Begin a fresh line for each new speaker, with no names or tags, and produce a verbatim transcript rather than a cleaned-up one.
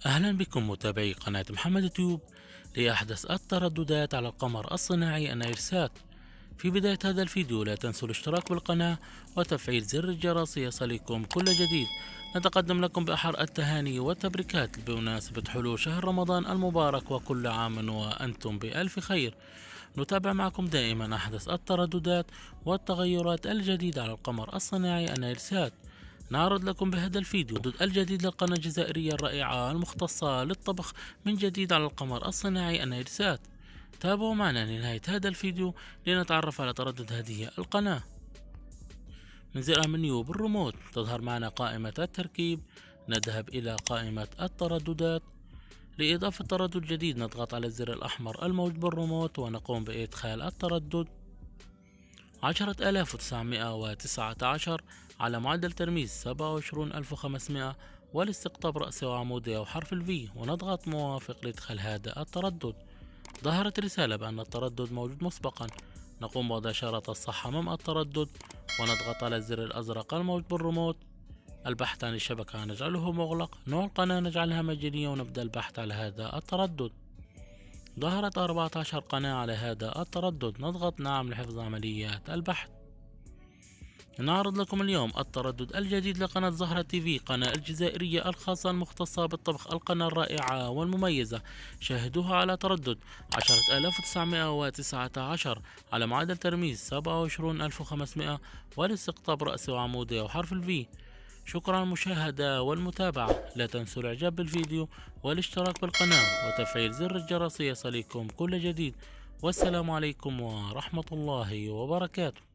أهلا بكم متابعي قناة محمد تيوب لأحدث الترددات على القمر الصناعي النايلسات. في بداية هذا الفيديو لا تنسوا الاشتراك بالقناة وتفعيل زر الجرس ليصلكم كل جديد. نتقدم لكم بأحر التهاني والتبريكات بمناسبة حلول شهر رمضان المبارك، وكل عام وأنتم بألف خير. نتابع معكم دائما أحدث الترددات والتغيرات الجديدة على القمر الصناعي النايلسات. نعرض لكم بهذا الفيديو التردد الجديد للقناة الجزائرية الرائعة المختصة للطبخ من جديد على القمر الصناعي النايلسات. تابعوا معنا لنهاية هذا الفيديو لنتعرف على تردد هذه القناة. من زر المنيو بالريموت تظهر معنا قائمة التركيب، نذهب إلى قائمة الترددات. لإضافة تردد جديد نضغط على الزر الأحمر الموجود بالريموت ونقوم بإدخال التردد عشرة آلاف وتسعمائة وتسعة عشر على معدل ترميز سبعة وعشرين ألف وخمسمائة والاستقطاب رأسي وعمودي أو حرف الفي، ونضغط موافق لإدخال هذا التردد. ظهرت رسالة بأن التردد موجود مسبقا. نقوم بوضع إشارة الصح أمام التردد ونضغط على الزر الأزرق الموجود بالريموت. البحث عن الشبكة نجعله مغلق، نوع القناة نجعلها مجانية، ونبدأ البحث على هذا التردد. ظهرت أربعة عشر قناة على هذا التردد، نضغط نعم لحفظ عمليات البحث. نعرض لكم اليوم التردد الجديد لقناة زهرة تي في، قناة الجزائرية الخاصة المختصة بالطبخ، القناة الرائعة والمميزة. شاهدوها على تردد عشرة آلاف وتسعمائة وتسعة عشر على معدل ترميز سبعة وعشرين ألف وخمسمائة والاستقطاب رأسي وعمودي أو حرف الفي. شكرا على المشاهدة والمتابعة. لا تنسوا الاعجاب بالفيديو والاشتراك بالقناة وتفعيل زر الجرس ليصلكم كل جديد. والسلام عليكم ورحمة الله وبركاته.